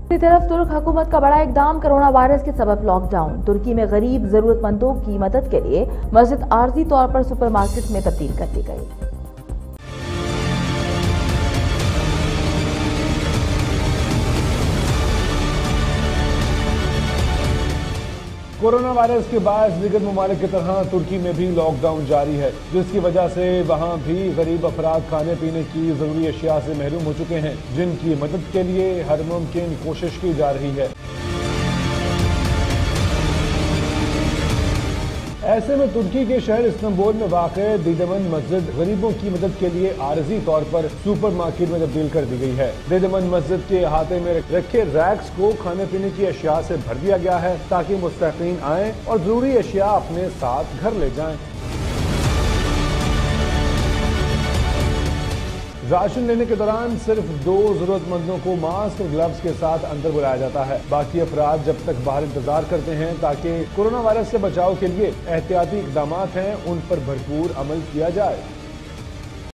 दूसरी तरफ तुर्क हुकूमत का बड़ा इकदाम, कोरोना वायरस के सबब लॉकडाउन। तुर्की में गरीब जरूरतमंदों की मदद के लिए मस्जिद आर्जी तौर पर सुपरमार्केट में तब्दील कर दी गई। कोरोना वायरस के बाद दीगर ममालिक की तरह तुर्की में भी लॉकडाउन जारी है, जिसकी वजह से वहां भी गरीब अफराद खाने पीने की जरूरी अशिया से महरूम हो चुके हैं, जिनकी मदद के लिए हर मुमकिन कोशिश की जा रही है। ऐसे में तुर्की के शहर इस्तांबुल में वाक़े दीदमन मस्जिद गरीबों की मदद के लिए आरजी तौर पर सुपर मार्केट में तब्दील कर दी गई है। दीदमन मस्जिद के अहाते में रखे रैक्स को खाने पीने की अशिया से भर दिया गया है, ताकि मुस्तकीन आएं और जरूरी अशिया अपने साथ घर ले जाएं। राशन लेने के दौरान सिर्फ 2 जरूरतमंदों को मास्क और ग्लव्स के साथ अंदर बुलाया जाता है। बाकी अफराद जब तक बाहर इंतजार करते हैं ताकि कोरोना वायरस से बचाव के लिए एहतियाती इकदाम हैं, उन पर भरपूर अमल किया जाए।